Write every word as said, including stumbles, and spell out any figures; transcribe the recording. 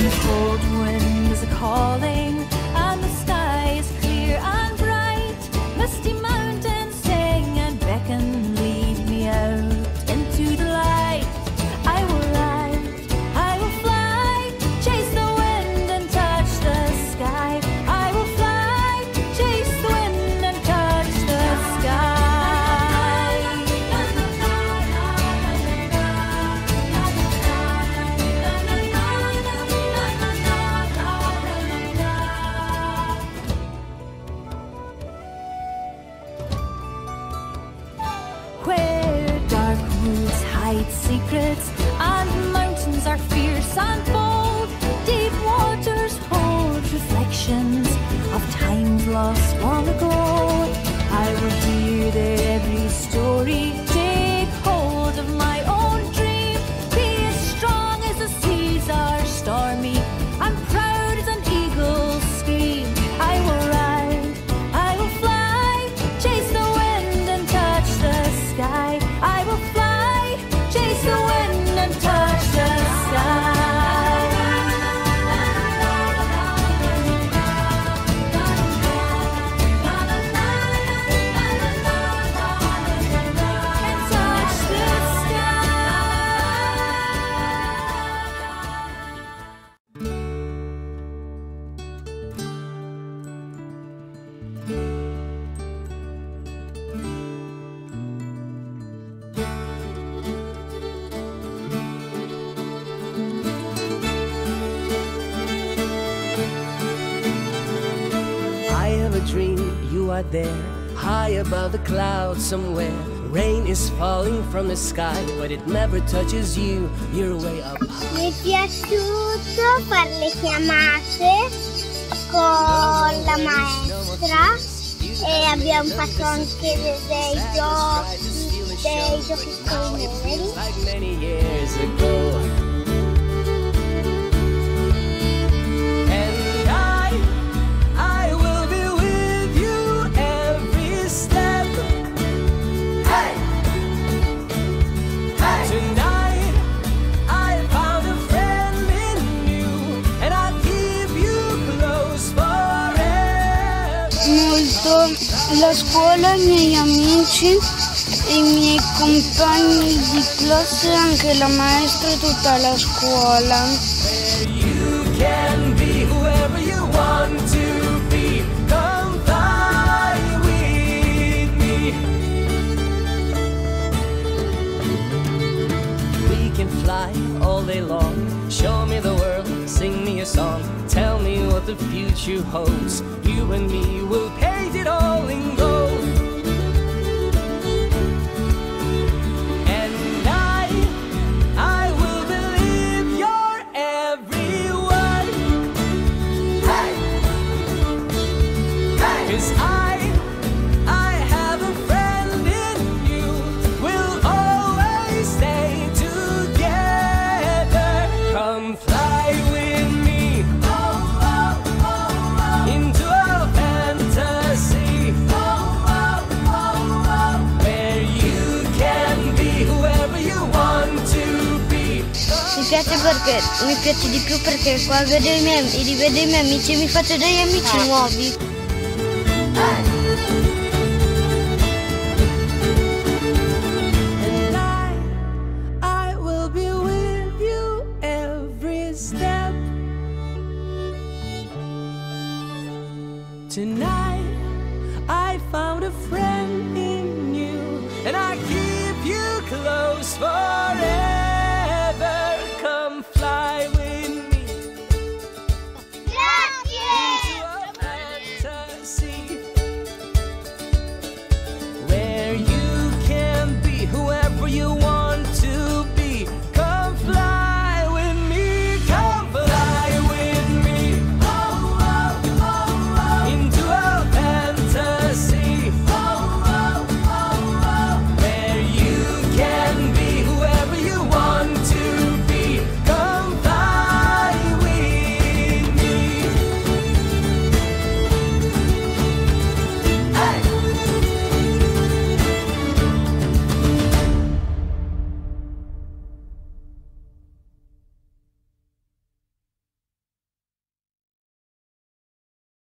Secrets and mountains are fierce and bold. Deep waters hold reflections of times lost long ago. I will hear their every story, take hold of my own dream, be as strong as the seas are stormy and proud as an eagle's scream. I will ride, I will fly, chase the wind and touch the sky. I will fly, chase the wind and touch the sky. And touch the dream, you are there, high above the clouds somewhere. Rain is falling from the sky, but it never touches you, you're way up high. Mi è piaciuto fare le chiamate con la maestra e abbiamo fatto anche dei giochi, dei giochi con i numeri. Molto la scuola, i miei amici, i miei compagni di classe, anche la maestra e tutta la scuola. We can fly all day long, show me the world, sing me a song, tell me what the future holds. You and me will paint it all in gold. And I, I will believe your every word. Hey, hey, 'cause I, I have a friend in you. We'll always stay together. Come fly with me. Into a fantasy where you can be whoever you want to be. Mi piace perché mi piace di più perché qua vedo i miei, rivedo i miei amici e mi faccio degli amici nuovi. And I, I will be with you every step. Tonight, I found a friend in you, and I keep you close forever. Come fly with me into a fantasy where you can be whoever you want.